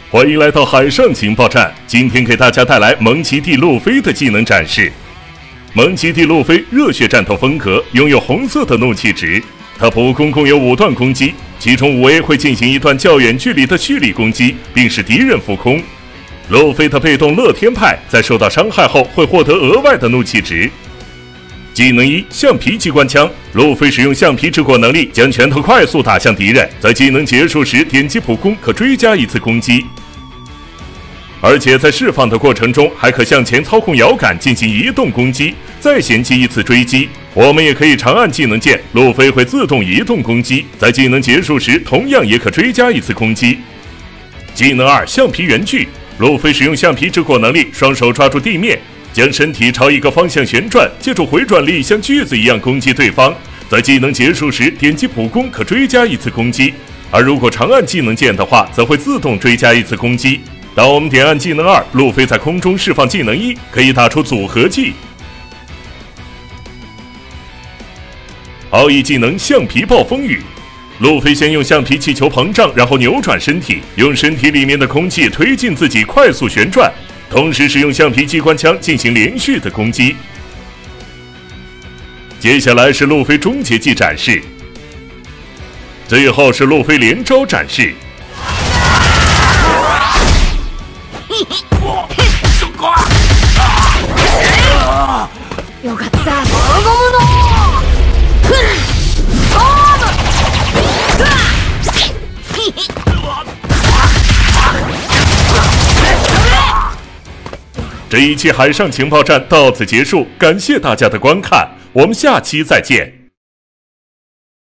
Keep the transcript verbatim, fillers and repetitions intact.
欢迎来到海上情报站，今天给大家带来蒙奇 D 路飞的技能展示。蒙奇 D 路飞热血战斗风格，拥有红色的怒气值。他普攻共有五段攻击，其中五 A 会进行一段较远距离的蓄力攻击，并使敌人浮空。路飞的被动乐天派在受到伤害后会获得额外的怒气值。技能一：橡皮机关枪。路飞使用橡皮之果能力，将拳头快速打向敌人，在技能结束时点击普攻可追加一次攻击。而且在释放的过程中，还可向前操控摇杆进行移动攻击，再衔接一次追击。我们也可以长按技能键，路飞会自动移动攻击，在技能结束时同样也可追加一次攻击。技能二：橡皮圆锯。路飞使用橡皮之果能力，双手抓住地面，将身体朝一个方向旋转，借助回转力像锯子一样攻击对方。在技能结束时点击普攻可追加一次攻击，而如果长按技能键的话，则会自动追加一次攻击。当我们点按技能二，路飞在空中释放技能一，可以打出组合技。奥义技能橡皮暴风雨。路飞先用橡皮气球膨胀，然后扭转身体，用身体里面的空气推进自己快速旋转，同时使用橡皮机关枪进行连续的攻击。接下来是路飞终结技展示，最后是路飞连招展示。 よかった。ゴムの。 这一期海上情报站到此结束，感谢大家的观看，我们下期再见。